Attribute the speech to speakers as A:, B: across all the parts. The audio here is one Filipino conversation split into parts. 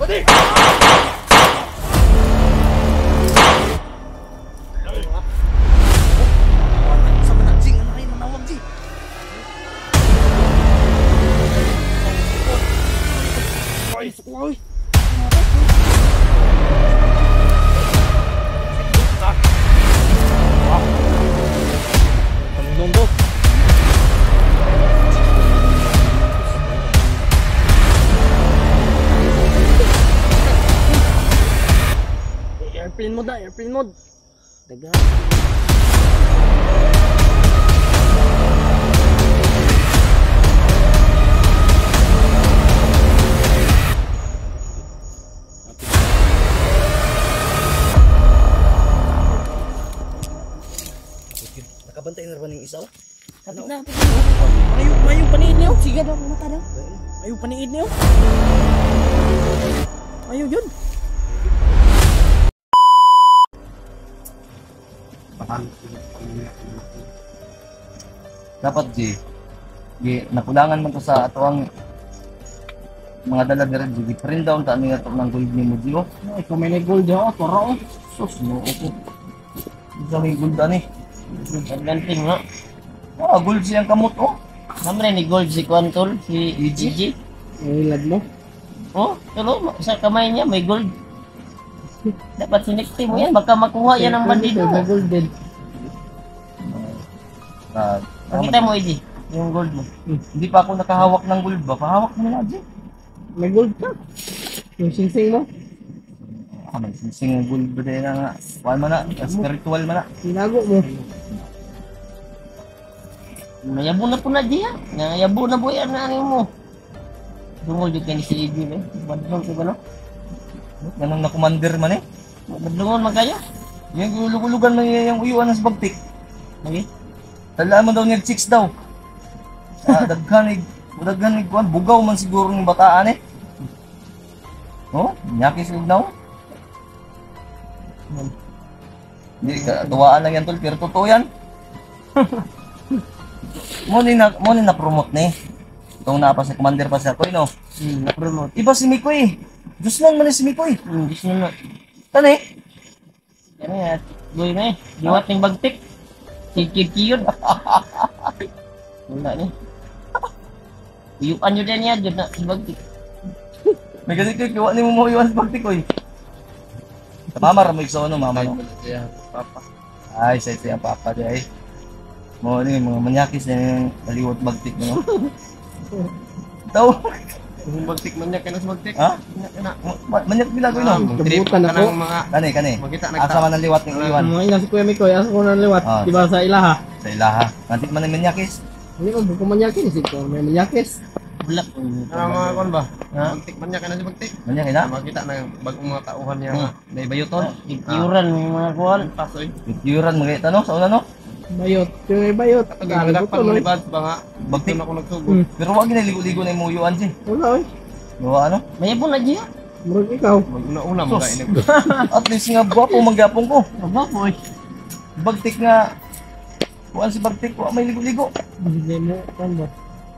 A: Airplane mode. Daga.
B: Nakabantay na ba ng isa?
A: Kapit na. Mayong paniid niyo. Sige daw, mata daw. Mayong paniid niyo. Ayaw yun.
B: Dapat nakulangan man to sa atuang mga dala dire di print down ta ni ato ng gold ni mo dio.
A: Ay, kung may gold daw, toro.
B: Sus no ako. Isa may gold ani.
A: Ganting no.
B: Gold siyang kamot oh.
A: Namre ni gold si Quantol, si Gigi. Ay, lad mo. Oh, tulo sa kamay niya may gold. Dapat sinikti mo yan, baka makuha yan ang bandido. May gold din. Pakita mo, Eji, yung gold mo.
B: Hindi pa ako nakahawak ng gold ba? Pahawak mo na, Eji.
A: May gold ka. Yung singsing mo.
B: May singsing ng gold ba din na nga. Kuhan mo na, spiritual mo na.
A: Tinago mo. Nayabo na po na, Eji, ha? Nayabo na po yan na mo. Dungol yung kayo si Eji, eh. Badlong ko ba, no?
B: Ganun na commander man eh.
A: Badlungon man kayo?
B: Yung gulugulugan man yung uyuan ng bagtik.
A: Okay.
B: Talaan mo daw niya chicks daw. Daghanig kuan bugaw man siguro ng bataan eh. Oh, nyaki sig daw. Hindi ka tuwaan lang yan tol, pero totoo yan. mo ni na promote ni. Itong napa sa commander pa sa ko no.
A: Na-promote.
B: Iba si Mikoy. Diyos lang man si Mikoy.
A: Diyos lang.
B: Tani.
A: Yan eh, boy na eh. Diwat ng bagtik. Kikiyod. Wala ni. Uyuan nyo din yan, dyan na si bagtik.
B: May ganit kayo, kiwa ni mo mo iwan sa bagtik ko eh. Mama ramig sa ano, mama no?
A: Papa.
B: Ay, sa ito yung papa di ay. Mo ni mga manyakis na yung naliwat bagtik mo no? Daw.
A: Yung bagtik manyak ka na sa bagtik.
B: Ha? Manyak bila ko no?
A: Kabutan ako.
B: Kani. Asa man ang liwat ng iwan.
A: Mga ilang si Kuya Mikoy, asa ko na liwat. Diba sa ilaha?
B: Sa ilaha. Nanti man ang manyakis.
A: Hindi ko buko manyakis. Ito may manyakis. Bulak.
C: Ano mga kon ba? Bagtik manyak ka na si bagtik.
B: Manyak na?
C: Makita na bagong mga tauhan niya.
B: May bayoton.
A: Ikiuran mga kuwan.
C: Pasoy.
B: Ikiuran mga ito no? Sa una no?
A: Bayot. Yung may bayot.
C: Nagdapan mo ni Bad ba nga?
B: Bagtik.
C: Doon ako nagsugot.
B: Pero wag ginaligo-ligo na yung muyuan siya.
A: Wala eh.
B: Gawa ano?
A: May ipon na dyan. Murag ikaw.
C: Una-una mo
B: Sus.
C: kainip.
B: At least nga gwapo manggapong ko.
A: Mababoy.
B: Bagtik nga. Kuan si Bagtik ko may ligo-ligo.
A: Hindi mo. Kan ba?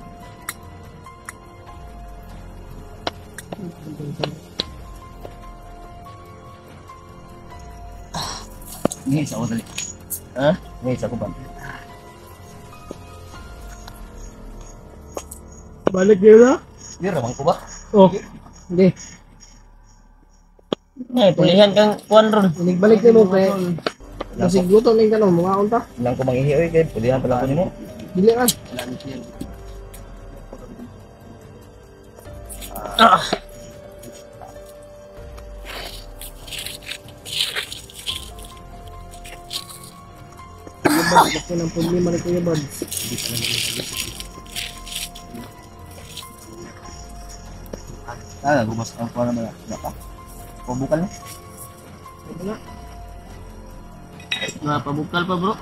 B: Ngayon sa ako dali.
A: Ha?
B: Ngayon sa ako ba?
A: Balik yun na?
B: Di ramang ko ba?
A: Oh. Hindi. Ay, pulihan kang kuwan ron. Balik din mo pre. Kasi gutom lang ka no, mga unta.
B: Ilang ko manghihi oy kay pulihan pala ko nimo.
A: Dili kan. Ah. Bakit ng problema ni Kuya Bad?
B: Gumas ang kuha naman na pa. Pabukal na.
A: Wala. Nga, pabukal pa bro.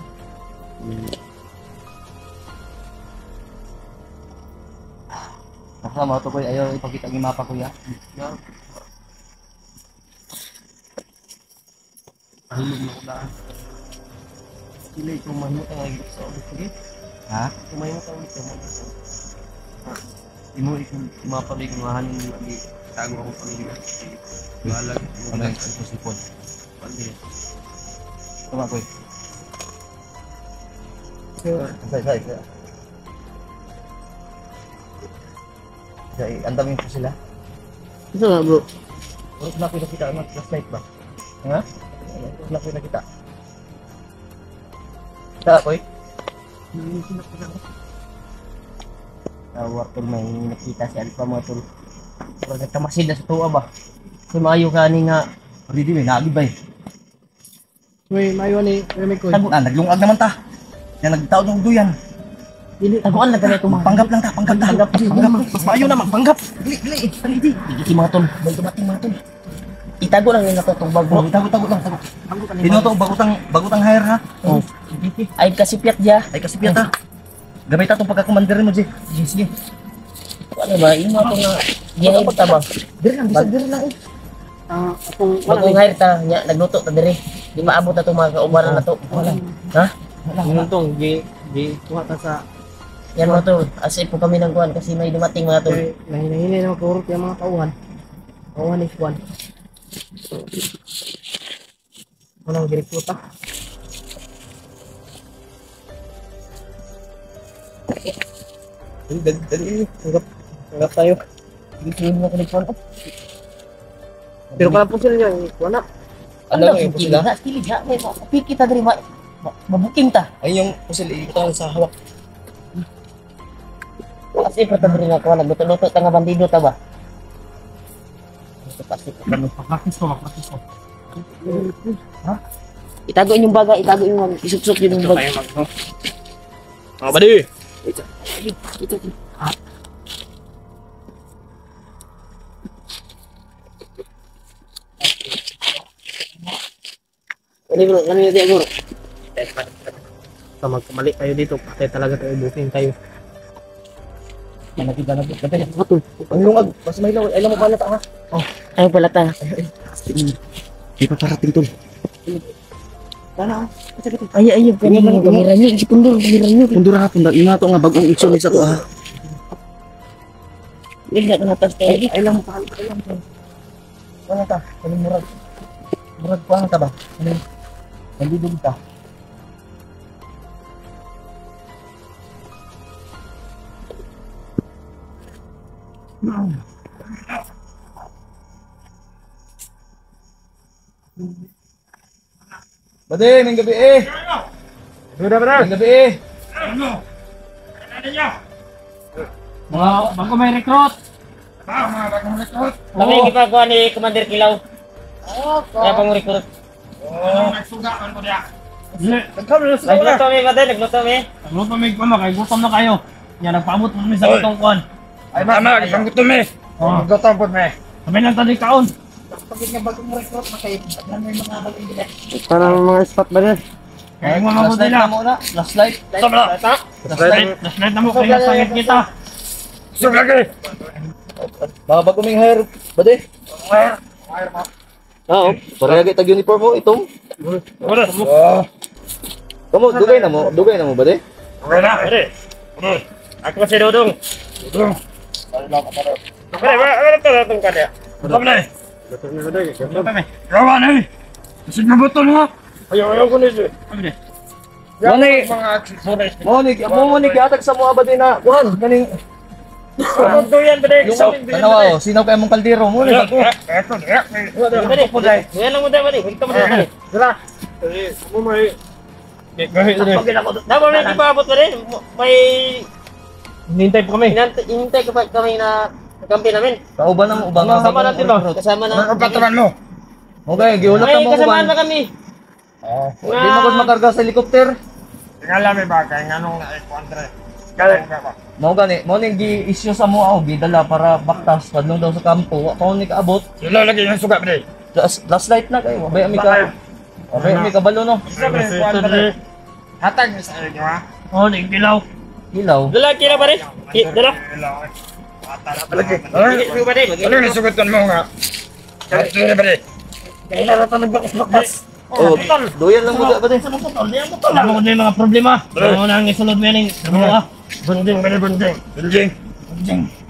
B: Nakasama ito ko ayaw ipakita ng mapa ko ya.
C: Ahulog na ko daan. Sila ito mahimot ang agit sa ulit. Sige.
B: Ha?
C: Tumahimot ang ulit. Imo ikong mapabig ng hanin lagi. Tago ako pamilya. Balag.
B: Ano yung sipon?
C: Pamilya.
B: Tama ko. Say. Say, andamin ko sila.
A: Ito nga bro.
B: Urot na ko nakita ang last night ba? Ha? Urot na ko nakita. Kita ko
A: Tawag tol, may nakita si Alpha mga tol. Pero nagtamasid na sa tuwa ba? Si Mayo kani nga.
B: Hindi din, naagibay.
C: Uy, mayo ni Remy ko.
B: Naglungag naman ta. Yan, nagtaod ng duyan.
A: Taguan na ganito mga.
B: Panggap lang ta, panggap. Mas maayo na, magpanggap. Dili.
A: Hindi mga tol. May dumating mga tol. Itago lang yung natutong bago.
B: Tago lang. Dino to, bagutang hire ha.
A: Oh. Ay kasi piyat dia.
B: Ay kasi piyata. Gamay ta itong pagkakumandirin mo, Jay. Sige.
A: Ano ba? Ino ako nga. Diyan ta ba?
B: Diri lang.
C: Akong
A: Bagong hire ta. Nya, nagluto ta dire. Di maabot na itong mga kaubaran na to. Ha?
C: Yung tong, kuha ta sa
A: Yan mga tol. Asay po kami ng kuhan kasi may dumating mga tol.
C: Nahinahinay na magkurot yung mga kauhan. Kauhan is one. Walang direkta. Dali. Tanggap tayo.
A: Hindi mo ko nagkuhan.
C: Pero pala po sila yan, wala.
B: Ano yung pusil ha?
A: Kilig ha. May mapik kita dire. Mabuking ta.
B: Ay yung pusil, ito sa hawak.
A: Kasi pa ta dire nga kuhan. Nagluto-luto ta nga bandido ta ba? Ito kasi kami.
C: Makakis ko.
A: Ha? Itago inyong baga, itago inyong isupsok yun yung baga.
C: Mga badi!
A: Ito. Ano bro? Ano yung bro?
C: Sa magkamali tayo dito, patay talaga tayo, booking tayo.
B: Nakita na po. Dali.
A: Matol.
B: Ang lungag. Mas may law. Ay lang mo pala ta ha.
A: Ayaw pala ta.
B: Di pa parating tol.
A: Ayaw. Pamiran nyo. Si Pundor. Pamiran nyo.
B: Pundur ha. Yun nga to nga bagong iksyon sa to ha.
A: Hindi na natas tayo.
B: Ay lang mo pala. Ano ta? Ano murag? Murag pa ta ba? Ano? Nandidog ta. Bade, may gabi eh.
C: Sudah
B: May gabi eh.
C: Mga bago may recruit!
A: Kami ipagawa ni Commander Kilaw. Kaya pang recruit. Nagluto mi ba din? Nagluto mi?
C: Nagluto may kuwan, kay gutom na kayo. Yan, nagpaabot mo kami sa gutong kuwan.
B: Ay mama, isang gutom eh. Gutom po me.
C: Kami lang tadi kaon. Parang mga spot ba din? Kaya mo mga buday lang.
B: Last light.
C: Last night na mo, kaya sangit kita.
B: Mga baguming hair. Bade. Oo. Parehagi tag uniform mo itong.
C: Wala.
B: Kamu dugay na mo bade.
C: Wala. Ako si Dodong. Wala itong kanya. Wala. Rawan eh. Kasi nabuto na. Ayaw ko nito.
B: Moni atag sa mga bade na. Kuhan ganing.
C: Ano yan ba din?
B: Tanawa sinaw kay mong kaldero mo ni ako.
C: Eto, yan lang mo dahil, bali. Ito mo dahil. Tara. Mo may... Gahit na rin. Dapat may ipaabot pa rin. May... Hinintay pa kami.
A: Hinintay ka pa kami na kampi namin.
B: Kauban na mo ubang.
C: Kasama natin to.
A: Kasama na.
C: Ang patron mo.
B: Okay, giulot na
A: May
B: mo
A: kasamaan
B: uban.
A: na kami.
B: Di magod makarga sa helicopter.
C: Tingala may bagay. Nga nung na-encounter. Galing ka ba?
B: Mo ni gi-issue sa mo gidala para baktas padlong daw sa kampo. Wa pa ni kaabot.
C: Sila lagi yung suga, bro.
B: Last light na kayo. Bay ami ka. Bay ami ka balo no.
C: Hatag niyo sa inyo, ha? Oo, nagdilaw.
B: Ilaw.
A: Dala, kira pa rin. Dala.
C: Lagi. Ano yung sugutan mo nga? Sino ba rin?
A: Kailan na ito nagbakas-bakas.
B: Oh, doyan lang mo ba din?
C: Alam mo na yung mga problema. Ano na ang isulod mo yan yung bunding.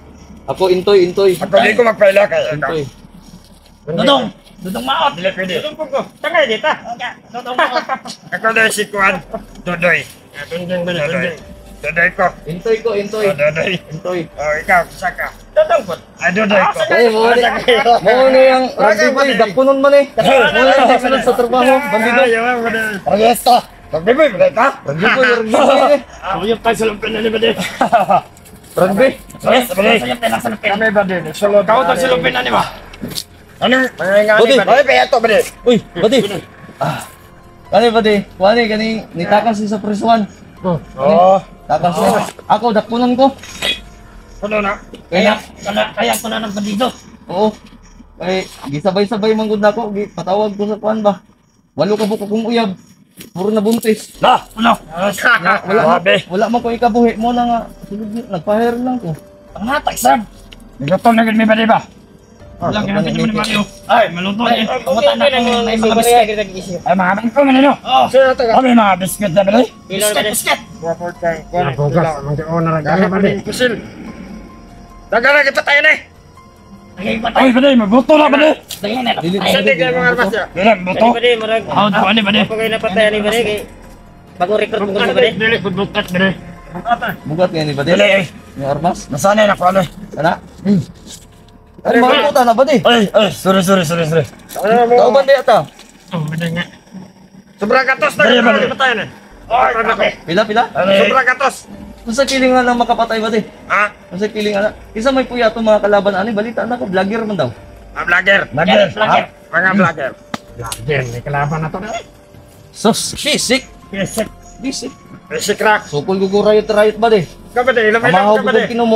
B: Ako intoy.
C: Ako di ko magpaila kay.
B: Intoy.
A: Dudong maot.
C: Dili pwede. Dudong po ko. Tangay dito.
A: Dudong maot.
C: Ako na si Kuan. Dodoy. Dodoy ko.
B: Intoy ko.
C: Dodoy.
B: Intoy.
C: Oh, ikaw, isa ka. Dodong po. Ay, dodoy ko.
B: Ay, mo na yung rugby boy, dakunon man eh. Mo na yung sunod sa trabaho, bandido.
C: Resto. Magbiboy, ka?
B: Rugby boy, rugby boy eh.
C: Yung tayo sa lumpin na ni Bade.
B: Rugby.
C: Yes, Bade. Kami Bade. Sulod. Kau tayo sa lumpin na ni ba? Ano?
B: Bade.
C: Ay, kaya to Bade.
B: Uy, badi. Kani badi, kani nitakas si sa prisuan.
C: Oh.
B: Takas siya. Ako dakunon ko.
C: Ano na?
B: Kaya
A: Kaya ko na ng bandido.
B: oo. Kay gisabay-sabay man gud nako, patawag ko sa kuan ba. Walo ka buko kong uyab. Puro na buntis.
C: La. Ano?
B: Wala man ko ikabuhi mo na nga. Sulod nagpa-hair lang ko.
A: Panghatag sab.
C: Nagotong na gid mi Bade ba?
B: Lang
C: Kaya mo ni Mario. Ay, maluto
A: Ay,
C: eh.
A: pumunta na kung may mga biscuit.
C: Ay, mga bangko man ano?
A: Oh.
C: Kami mga biscuit na Bade.
A: Biscuit.
C: Nabugas, mag-owner ang gana Bade. Kusil. Dagana kita tayo na eh.
A: Lagay pa
C: Ay,
A: tayo.
C: Bade, magbuto na Bade.
A: Lagay na.
B: Dili
A: Ay,
C: Saan di kayo mga armas ya? Dili, buto.
D: Bade, marag.
C: How do ani Bade?
D: Ako kayo napatay ni Bade kay bago recruit mo ko Bade.
C: Dili, butot Bade.
B: Bugat nga ni badi.
C: Dili eh.
B: Yung armas.
C: Nasanay na ko ano eh.
B: Ana. Ay, mga puta na badi.
C: Ay, sorry.
B: Tao ba di ata?
C: Oh, Bade nga. Sobrang katos na Bade. Patayan eh. Ay, Bade.
B: Pila?
C: Sobrang katos.
B: Kung sa kiling nga lang makapatay badi.
C: Ha?
B: Kung sa kiling nga. Isa may puya to mga kalaban ani balita na ko vlogger man daw.
C: Vlogger.
A: Vlogger.
C: Mga vlogger. Vlogger, may kalaban na to na eh.
B: Sus, bisik.
C: Yes,
B: Bisik.
C: basic crack.
B: Sukul gugo rayot badi.
C: Kabade, ilang
B: Amahaw
C: ilang kabade.
B: gugo kinumo.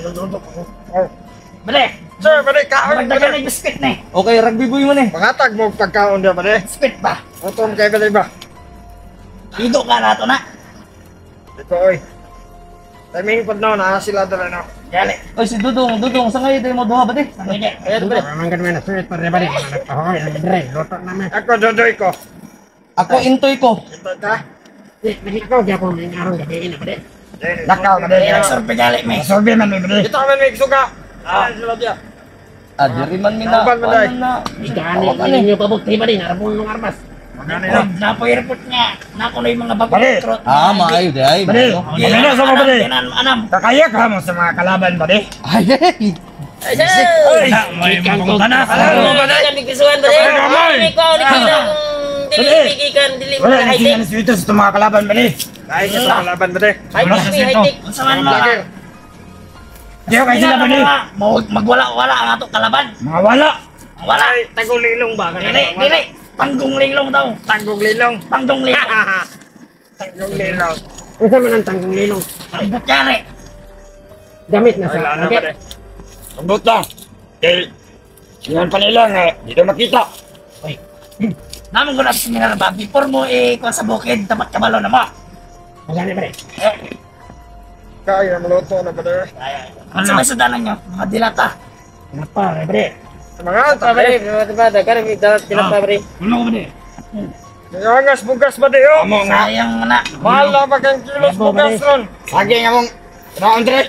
A: Bade.
C: Sir, Bade, kaon
A: Magdagan
C: Bade.
A: ng biscuit na eh.
B: Okay, rugby boy man eh.
C: Pangatag mo pagkaon dia Bade.
A: Biscuit ba?
C: Utom kay Bade ba?
A: Ido ka na to na.
C: Ito oy. Timing pod na sila dala no.
A: Yali.
B: Oy si Dudong, sa ngayon tayo mo duha badi.
A: Hindi. Kaya to Bade.
C: Manggan man na sweet para Bade. Nagpahoy ang dire, luto namin. Ako dodoy ko.
B: Ako intoy ko.
C: Ito ta.
D: Nahikaw gyapon may arong gabi na Bade.
C: Lakaw Bade.
A: Kaya sorbe gali me.
C: Sorbe man Bade. Ito man may suga. Ah, sila dia.
B: Ah, diri man mina.
C: Kapan man, day?
B: na.
D: Igani ninyo pabukti Bade narabon ng armas.
C: Magani
A: Oh, napo-airport nga. Nako na yung mga bago.
C: Bade.
B: Ah, maayo di ay.
C: Bade. Bade na sa Bade.
A: Anam.
C: Kakaya ka mo sa mga kalaban Bade.
B: Ay, ay.
C: Ay, may mapunta na.
D: Ano
C: Alam mo Bade?
D: kan bigsuan Bade?
C: Kamay.
D: Ikaw ni kita dili dili mo
C: Wala,
D: high
C: hindi
D: tech.
C: yan sweetos sa mga kalaban Bade. Kaya ka sa kalaban Bade.
D: High tech.
A: Unsa man mo?
C: Vlogger. Di ako kayo sila Bade.
A: Magwala-wala ang ato kalaban.
C: Mga wala.
A: Wala.
C: Ay, tagulilong ba?
A: Dili. Panggong linglong daw.
C: Tanggong lilong.
A: Panggong linglong.
C: Tanggong lilong.
D: Unsa man ang tanggong lilong?
A: Ang butyari.
D: Gamit na
C: Ay,
D: sa
C: lalo
D: okay.
C: Bade. Ambot lang. Eh, yan pa nilang eh. Di na makita.
A: Naman ko na seminar ba before mo kung sa bukid tapat kabalo na mo.
D: Magani Bade.
C: Kaya, maluto na Bade.
A: Ano sa may sudanan nyo? Mga dilata.
D: Napa Bade.
C: Mga
D: Pa Bade, bada kan dapat pinapa Bade.
A: Ano ko ba di?
C: Angas bugas Bade oh. Amo nga.
A: Sayang na.
C: Mahal na ba kang kilos
D: Yabo,
C: bugas
D: Bade.
C: ron? Lagi nga mong kinaon dire.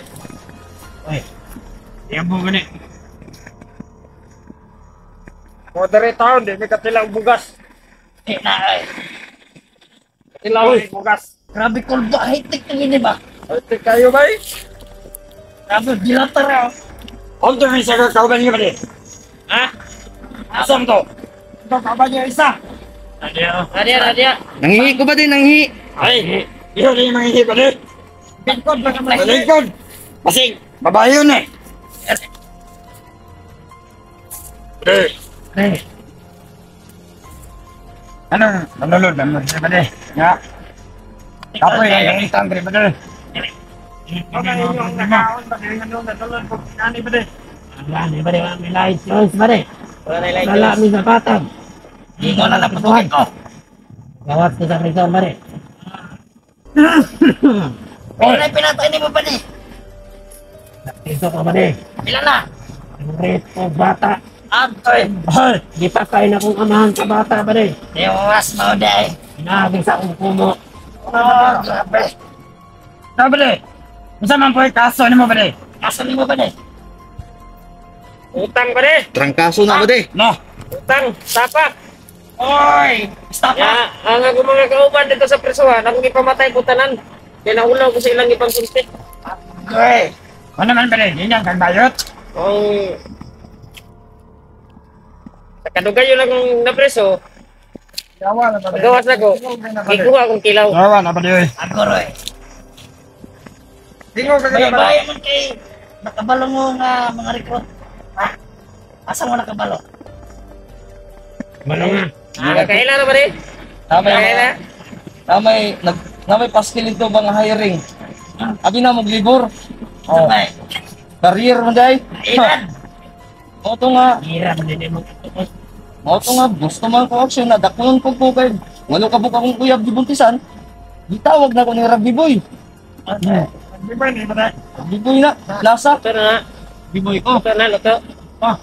A: Yabo ka ni.
C: Mo dire taon, di may katilang bugas. Katilaw yung bugas.
A: Grabe kulbo. High-tech na gini ba?
C: Ay, kayo ba eh?
A: Grabe dilata raw.
C: Ang to may saga kauban niyo Bade. Ha? Asam to? Ito kauban niyo isa.
D: Radia.
B: Nanghi ko badi, nanghi.
C: Ay, iyo na yung mga hihi Bade.
A: Bingkod ba kamay?
C: Balingkod! Kasing, babae yun eh! Bade! Ano? Nanulod siya Bade. Nga. Kapoy, ang itang Bade Bade. Ano yung nakaon Bade? Ano nanulod po kani Bade?
D: Magani Bade, may license Bade.
A: Wala na
D: Wala mi sa patag.
A: Ikaw na napatukin ko.
D: Gawas ko sa prison Bade.
A: Ano na pinatay ni mo ba ni?
D: Ito ka Bade.
A: Ilan na?
D: Ang reto bata.
A: Antoy.
C: Ay!
D: Di pa kayo na kong amahan sa bata Bade.
A: Dewas mo day.
D: Hinagin sa akong kumo.
A: Oh, grabe.
C: Na Bade! Masa man po yung kaso ni mo Bade?
A: Kaso ni mo ba ni?
C: Utang pare.
B: Trangkaso na ba di?
D: No.
C: Utang, tapak.
D: Oy! Stop na!
C: Ya, ang ako mga kauban dito sa presuhan, akong ipamatay ko tanan. Kaya naulaw ko sa ilang ipangkunti.
D: Okay. Ano naman pare? Yan yan, kang bayot.
C: Kung sa kadugayo lang akong napreso,
D: Yawa na pare.
C: magawas na ko. Ikuha akong kilaw.
D: Yawa na pare.
A: Agoro eh.
D: Tingo ka
A: May bayan man kay nakabalo mo nga mga recruit. Ha? Asa mo nakabalo?
D: Malo nga.
C: Kailan na ba rin?
B: Namay
C: Kailan?
B: namay paskil ito ba nga hiring? Abi na maglibor.
A: Oh. May
B: Career man day.
A: edad.
B: O to nga,
A: Hira man din mo.
B: o to nga gusto man ko action na dakunon ko po kay walo ka buka kong kuyab gibuntisan. Gitawag na ko ni Rugby Boy.
D: Di ba ni pare?
B: Rugby Boy na nasa
C: Ito na.
B: Biboy ko.
C: Ito na, ito.
B: Ah,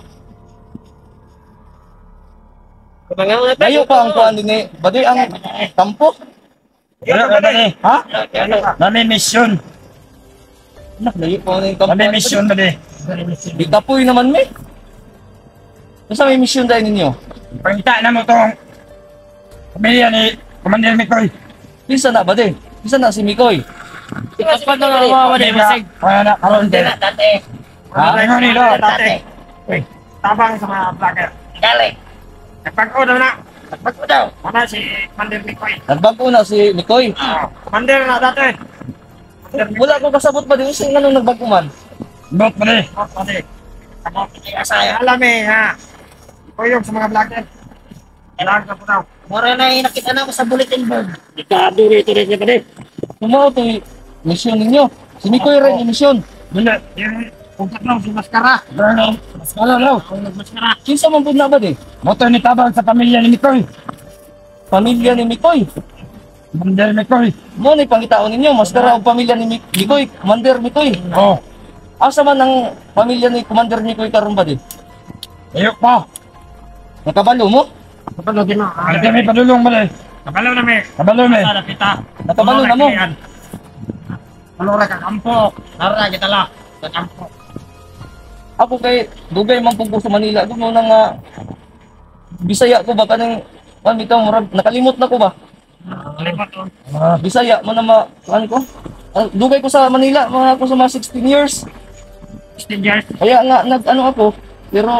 C: Kumangaw na
B: layo pa ang kuan din eh. Baday ang kampo.
D: Ano pare?
B: Ha?
D: Nami mission.
B: Nak layo pa ang kampo.
D: Nami mission pare.
B: Di kapoy naman me. Sa may mission dahil ninyo?
D: Pangita na mo tong pamilya ni Commander Mikoy.
B: Bisa na ba di? Bisa na si Mikoy.
A: Ikapat na nga mga wala masig.
D: Kaya na karon
A: Hindi
D: din.
A: na dati.
D: Ha? Ingon ni do.
A: Dati.
D: Uy, tabang sa mga vlogger.
A: Dali.
D: Nagpag-o na.
A: Pagko daw.
D: Ano si Commander Mikoy?
B: Nagbago na si Mikoy.
D: Commander na dati.
B: Wala ko kasabot pa di using anong nagbago man.
D: Bot pare. Bot pare. Sabot ni asaya. Alam eh ha. Koyong sa mga vlogger. Kailangan ka po daw.
A: Mura na yung nakita na ako sa bulletin board.
D: Ikado rito rin niya pare.
B: Tumaw to mission ninyo. Si Mikoy rin yung mission.
D: Wala. Yung pagkat lang si Maskara. Ano? Maskara daw. Maskara.
B: Kinsa man pud na ba di?
D: Moto ni tabang sa pamilya ni Mikoy.
B: Pamilya ni Mikoy.
D: Commander Mikoy.
B: Mo ni pangitaon ninyo, mas dara og pamilya ni Mikoy, Commander Mikoy.
D: Oh.
B: Asa man ang pamilya ni Commander Mikoy karon ba di?
D: Ayok pa.
B: Nakabalo mo?
D: Kapalo din na. Ay, kami padulong ba eh? Kapalo na may. Kapalo may. Sa pita.
B: Nakabalo na mo.
D: Palura ka kampo. Nara kita la. Sa kampo.
B: Ako kay dugay man pug ko sa Manila, gusto na nga Bisaya ko ba kanang bitaw murag nakalimot na ko ba?
D: Lipat on.
B: Bisaya mo na ano ko? Dugay ko sa Manila, mga ako sa mga 16 years.
D: 16 years.
B: Kaya nga nag-ano ako, pero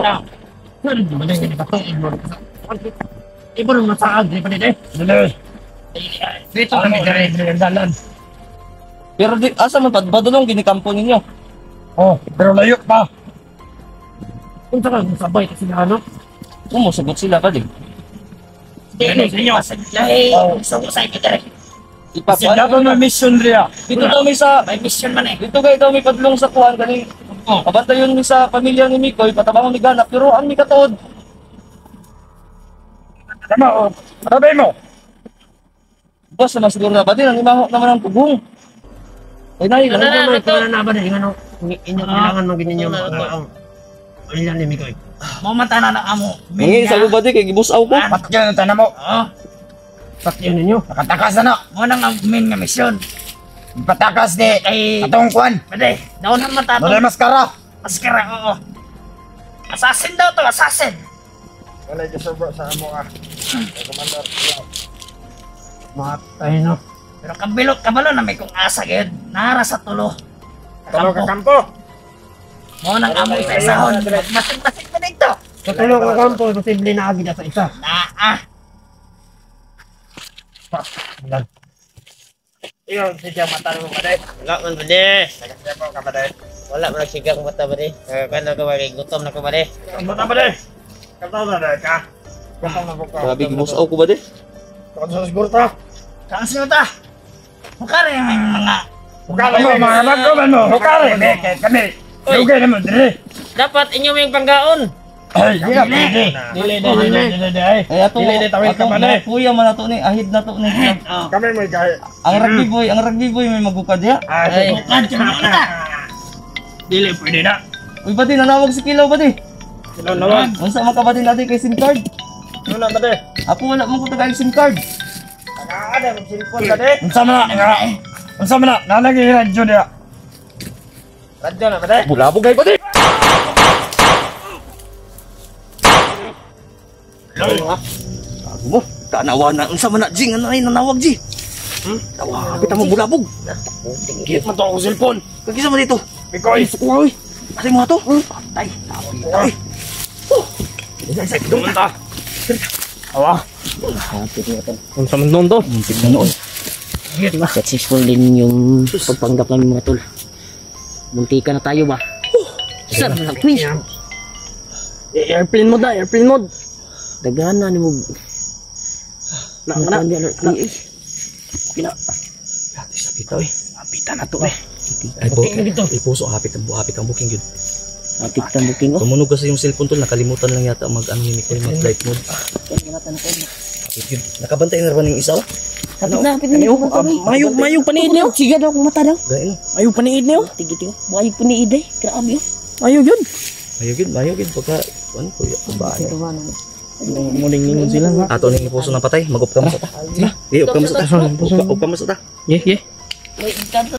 D: Ibo rin masaag, di pa dito eh. Dili. Dito kami dire dalan.
B: pero di asa man padulong ginikampo ninyo.
D: Oh, pero layo pa. Kung saan sabay kasi na ano?
B: Sumusugot sila pa di.
D: Dili ninyo.
A: Lahi. Gusto ko sa ikita rin.
D: Kasi dapat na mission riya.
B: Dito kami sa
A: May mission man eh.
B: dito kay kami padulong sa kuan kani. Kabantayon mi sa pamilya ni Mikoy, patabang mi ganap pero ang mi katuod.
D: Tama o. Sabay mo.
B: Boss, naman siguro na ba din ang imaho naman ang tubong. Ay nay,
C: Ano na, ito.
D: na ba din ano? Inyo kailangan mo gininyo ang ilan ni Mikoy.
A: Mamata na amo.
B: Ngayon sa ba di kay gibusaw ko.
D: Patyan ang tanan mo.
A: Oo.
D: Patyan ninyo. Nakatakas na no.
A: Mo nang ang main nga mission.
D: Patakas di
A: Ay.
D: atong kwan.
A: Pwede. Daon ang mata to.
D: Wala maskara.
A: Maskara, oo. Assassin daw to, assassin.
D: Wala yung server sa amo ah. Commander. Matay no.
A: Pero kabalo na may kung asa gid. Nara sa tulo.
D: Tulo ka kampo.
A: Mo nang amoy sa isahon. Masig-masig pa dito.
D: Sa tulo ka kampo, posible na agad sa isa.
A: Naa.
D: Ilan. Iyon, siya mata mo ba dahil?
C: Wala man ba di?
D: Nagkakaya mo ka ba dahil?
C: Wala man nagsigang mata ba di? Kaya ko ba gutom na ko ba di?
D: Mata ba dahil? Kataw na dahil ka. Kataw na buka.
B: Grabe gibusaw ko ba di?
D: Kung sa siguro ta.
A: Saan sino ta? Mukha rin yung mga...
D: Bukala mo, mga magkaman mo. Bukala rin, kami. Lugay naman, dili.
C: Dapat inyo may panggaon.
D: Ay, di na, pwede. Dili.
B: Ay ato
D: tawid ka man eh.
B: kuya man ato ni ahid na to ni.
D: Kami mo ikay.
B: Ang rugby boy may magukad ya.
D: Ay,
A: Bukad ka na kita.
D: dili, pwede na.
B: Uy ba di nanawag si Kilaw ba di?
D: Sino naman?
B: Unsa man ka ba din natin kay SIM card?
D: Sino na ba de?
B: Ako wala man ko tagay SIM card.
D: Ada, magsilpon ka de. Unsa man na? Unsa man na? Nalagi radyo niya. Radyo na ba de?
B: Bulabog kay ba di? Ako mo, tanawa na. Unsa man na, Jing, ano ay nanawag, Ji? Tawa, kita mo bulabog.
C: Git man to ako cellphone.
B: Kagisa mo dito.
C: Mikoy.
B: Uy, ari mo to? Tay, tay.
C: Duman ta. Awa. Unsa man noon to?
A: Muntik na noon. Successful din yung pagpanggap namin mga tol. Muntika na tayo ba? Sir, please.
C: Airplane mode na, airplane mode.
A: Daghan na ni mo.
C: Na.
A: Kina.
B: Sa bitaw eh. Hapitan na to eh. Ay po, ipuso hapit ang booking yun.
A: Apit ang booking ko.
B: Tumunog kasi yung cellphone tol, nakalimutan lang yata mag-ano ni Nicole, mag-flight mode. Hapit yun. Nakabantay na rin yung isa oh.
A: Hapit na. Mayong paniid niyo. Siga daw kung mata daw.
B: Gaya no.
A: Mayong paniid niyo. Tigit-tigit. Mayong paniid eh. Grabe yun.
B: Mayo gid pagka ano ko ya bahay.
C: Muling ningon sila ha.
B: Ato ning ipuso ng patay, mag-up ka mo sa ta. Sige, up ka mo sa ta. Up ka mo sa ta.
C: Yeah.
A: May